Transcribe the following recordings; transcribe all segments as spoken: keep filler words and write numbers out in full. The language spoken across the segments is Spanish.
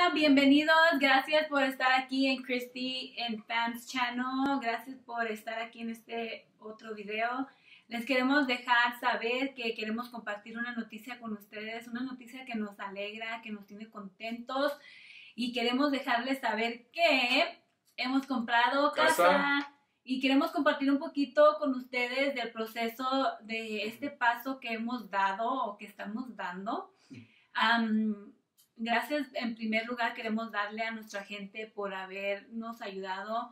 Hola, bienvenidos. Gracias por estar aquí en Christy and Fans Channel. Gracias por estar aquí en este otro video. Les queremos dejar saber que queremos compartir una noticia con ustedes, una noticia que nos alegra, que nos tiene contentos, y queremos dejarles saber que hemos comprado casa, casa y queremos compartir un poquito con ustedes del proceso de este paso que hemos dado o que estamos dando. Um, Gracias, en primer lugar queremos darle a nuestra gente por habernos ayudado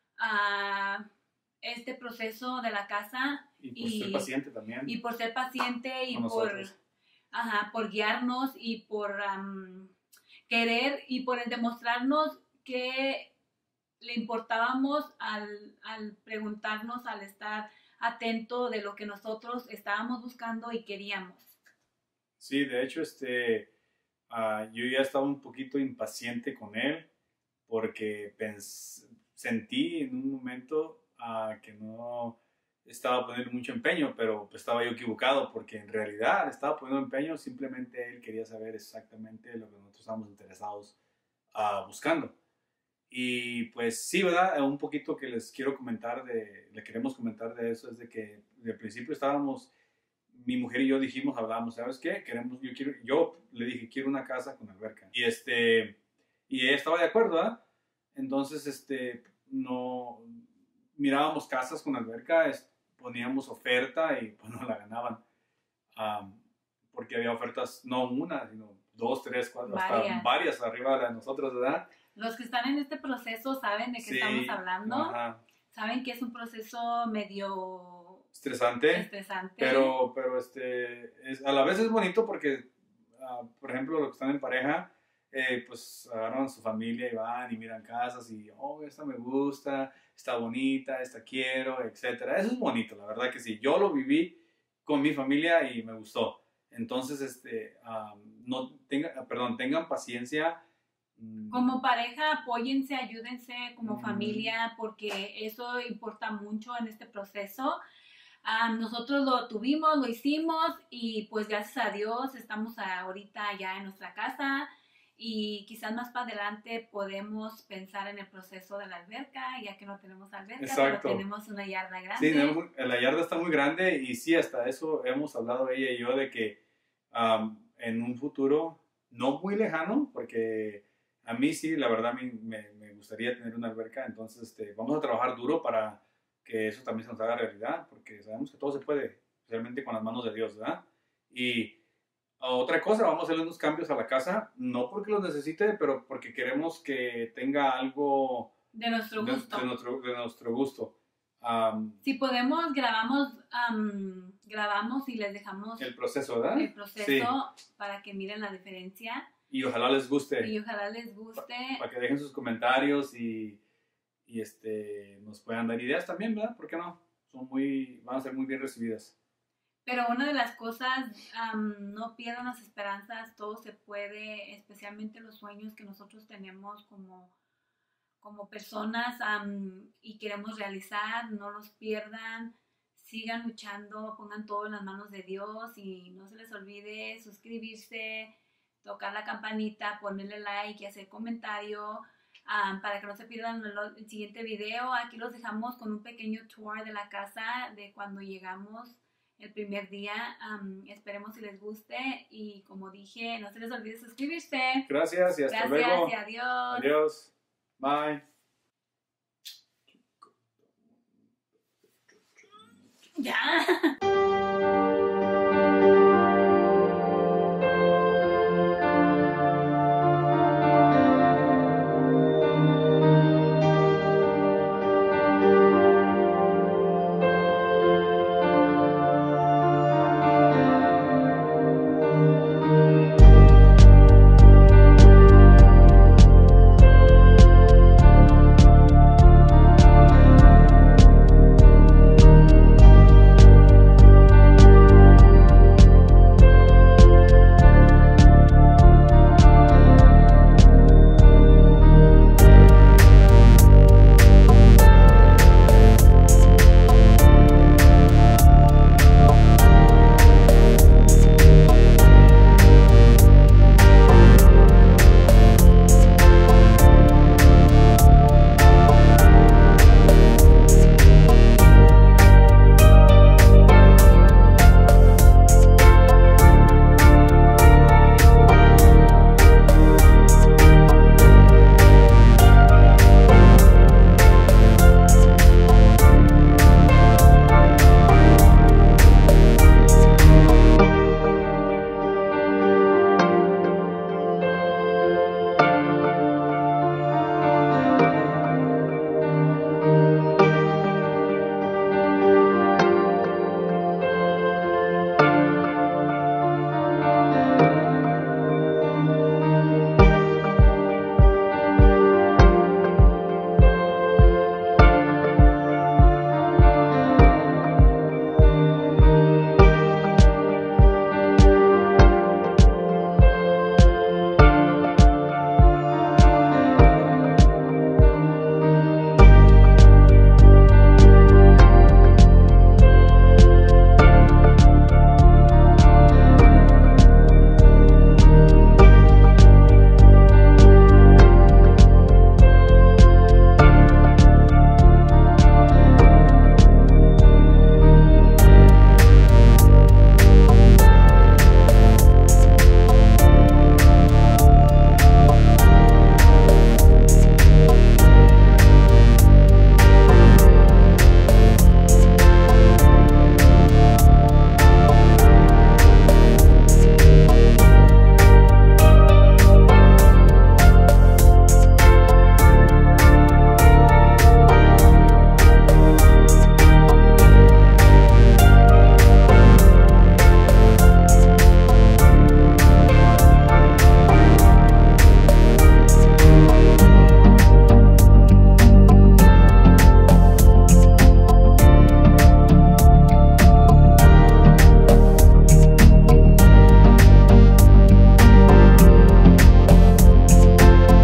a este proceso de la casa. Y por y, ser paciente también. Y por ser paciente y por, ajá, por guiarnos y por um, querer y por demostrarnos que le importábamos al, al preguntarnos, al estar atento de lo que nosotros estábamos buscando y queríamos. Sí, de hecho, este... Uh, yo ya estaba un poquito impaciente con él porque pens sentí en un momento uh, que no estaba poniendo mucho empeño, pero pues, estaba yo equivocado porque en realidad estaba poniendo empeño, simplemente él quería saber exactamente lo que nosotros estábamos interesados uh, buscando. Y pues sí, ¿verdad? Un poquito que les quiero comentar, de, le queremos comentar de eso, es de que de principio estábamos... Mi mujer y yo dijimos, hablamos, ¿sabes qué? Queremos, yo, quiero, yo le dije, quiero una casa con alberca. Y, este, y ella estaba de acuerdo, ¿eh? Entonces, este, no, mirábamos casas con alberca, es, poníamos oferta y pues no la ganaban. Um, porque había ofertas, no una, sino dos, tres, cuatro, varias. hasta varias arriba de nosotros, ¿verdad? Los que están en este proceso saben de qué sí, estamos hablando. Ajá. Saben que es un proceso medio... Estresante, Estresante. Pero, pero este, es, a la vez es bonito porque, uh, por ejemplo, los que están en pareja, eh, pues agarran a su familia y van y miran casas y, oh, esta me gusta, está bonita, esta quiero, etcétera. Eso es bonito, la verdad que sí. Yo lo viví con mi familia y me gustó. Entonces, este, um, no tenga, perdón, tengan paciencia. Como pareja, apóyense, ayúdense como mm. familia, porque eso importa mucho en este proceso. Um, nosotros lo tuvimos, lo hicimos y pues gracias a Dios estamos ahorita ya en nuestra casa y quizás más para adelante podemos pensar en el proceso de la alberca, ya que no tenemos alberca, Exacto. Pero tenemos una yarda grande. Sí, tenemos, la yarda está muy grande y sí, hasta eso hemos hablado ella y yo de que um, en un futuro no muy lejano, porque a mí sí, la verdad me, me, me gustaría tener una alberca, entonces este, vamos a trabajar duro para que eso también se nos haga realidad, porque sabemos que todo se puede, especialmente con las manos de Dios, ¿verdad? Y otra cosa, vamos a hacer unos cambios a la casa, no porque los necesite, pero porque queremos que tenga algo de nuestro gusto. De, de nuestro, de nuestro gusto. Um, si podemos, grabamos, um, grabamos y les dejamos el proceso, ¿verdad? El proceso sí. Para que miren la diferencia. Y ojalá les guste. Y ojalá les guste. Para pa que dejen sus comentarios y... y este, nos puedan dar ideas también, ¿verdad? ¿Por qué no? Son muy, van a ser muy bien recibidas. Pero una de las cosas, um, no pierdan las esperanzas, todo se puede, especialmente los sueños que nosotros tenemos como, como personas um, y queremos realizar, no los pierdan, sigan luchando, pongan todo en las manos de Dios y no se les olvide suscribirse, tocar la campanita, ponerle like y hacer comentario. Um, para que no se pierdan el, el siguiente video. Aquí los dejamos con un pequeño tour de la casa de cuando llegamos el primer día. Um, esperemos si les guste y como dije, no se les olvide suscribirse. Gracias y hasta Gracias, luego. Y adiós. Adiós. Bye. Ya.